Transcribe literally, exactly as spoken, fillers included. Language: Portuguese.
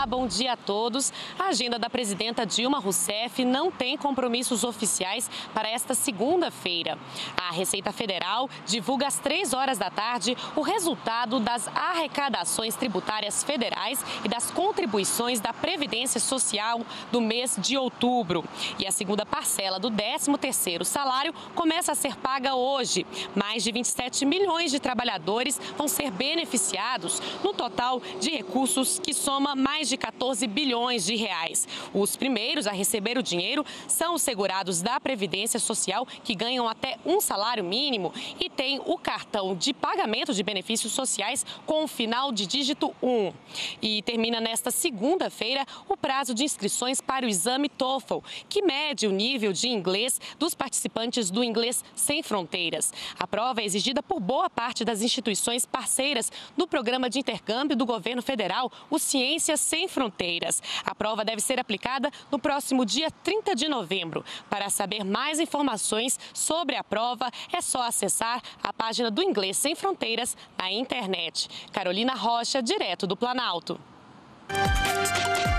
Olá, bom dia a todos. A agenda da presidenta Dilma Rousseff não tem compromissos oficiais para esta segunda-feira. A Receita Federal divulga às três horas da tarde o resultado das arrecadações tributárias federais e das contribuições da Previdência Social do mês de outubro. E a segunda parcela do décimo terceiro salário começa a ser paga hoje. Mais de vinte e sete milhões de trabalhadores vão ser beneficiados no total de recursos que soma mais de quatorze bilhões de reais. Os primeiros a receber o dinheiro são os segurados da Previdência Social, que ganham até um salário mínimo e têm o cartão de pagamento de benefícios sociais com o final de dígito um. E termina nesta segunda-feira o prazo de inscrições para o exame TOEFL, que mede o nível de inglês dos participantes do Inglês Sem Fronteiras. A prova é exigida por boa parte das instituições parceiras do Programa de Intercâmbio do Governo Federal, o Ciências Sem Fronteiras. A prova deve ser aplicada no próximo dia trinta de novembro. Para saber mais informações sobre a prova, é só acessar a página do Inglês Sem Fronteiras na internet. Carolina Rocha, direto do Planalto.